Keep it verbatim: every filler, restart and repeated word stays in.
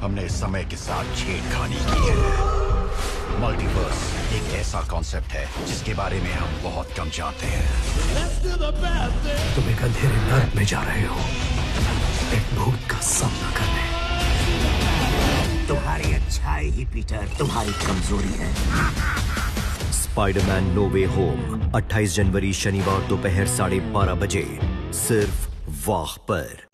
हमने समय के साथ छेड़खानी की है। मल्टीवर्स एक ऐसा कॉन्सेप्ट है जिसके बारे में हम बहुत कम जानते हैं। तुम एक अंधेरे नर्क में जा रहे हो, एक भूत का सामना करने। तुम्हारी अच्छाई ही पीटर तुम्हारी कमजोरी है। स्पाइडरमैन नो वे होम अट्ठाईस जनवरी शनिवार दोपहर साढ़े बारह बजे सिर्फ वाह पर।